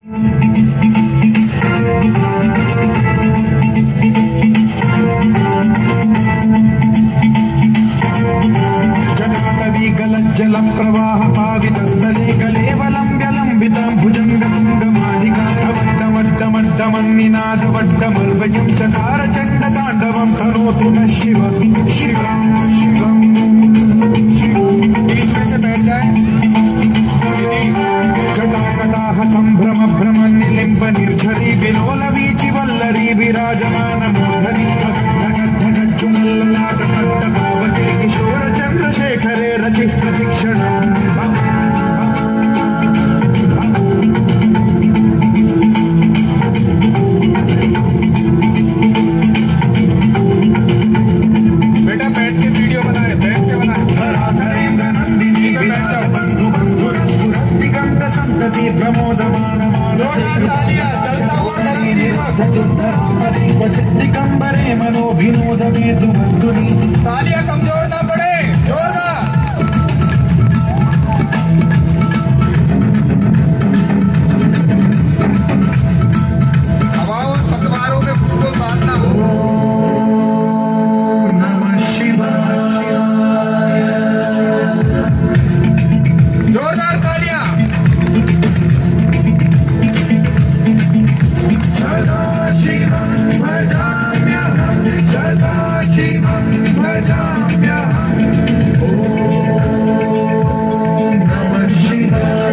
जल प्रवाह पावितस्थले कलेवलम्ब्यलम्बितां भुजङ्गतुङ्गमालिकावट्टमट्टमट्टमन्निनादवट्टमर्वयं चकार चण्डताण्डवं करोतु न शिव शिवं शिवं। बीच में से बैठ जाए। जटाकटाह संभ्रम भ्रमण निलिम्ब निर्झरी विलोल वीचि वल्लरी विराजमान मूर्धनि धगज्जुलल्लाट पट्टभावके किशोर चन्द्रशेखरे रति प्रतीक्षणम्। बेटा बैठ के वीडियो बनाए, बैठ के बनाए। धराधरेन्द्र नंदिनी विलास बंधु बंधुर सुरत दिगंत संतति प्रमोदमान दिगंबरे मनो विनोद मेदु वस्तुनि। तालियां कम जोड़ना पड़े, जोरदार। हवाओं और पतवारों में खुद को साधना हो। नमः शिवाय। जोरदार तालियां। सदा शिवं भजाम्यहं, सदा शिवं भजाम्यहं। ॐ नमः शिवाय।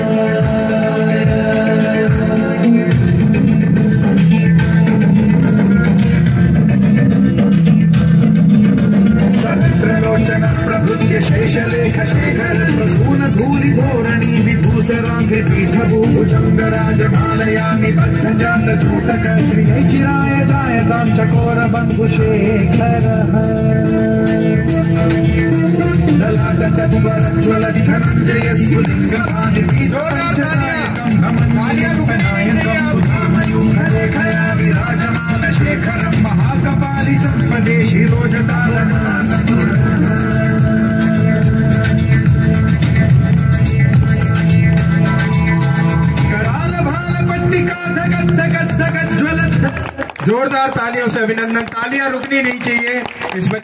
सहस्रलोचन प्रभृत्य शेषलेख शेखर प्रसून धूलि धोरणी विभूषरांग पीठभूभुजंगराजमालया निबद्ध जात चूटक श्री चिराय जायतां चकोर बंधु शेखर। ललाट चतुर धनंजय स्फुलिंग खया विराजमान शेखरं महाकपालि संपदे शिरोजतालन। कराल भाल पट्टिका धगत धगत धगत ज्वलत। जोरदार तालियों से अभिनंदन। तालियां रुकनी नहीं चाहिए इसमें।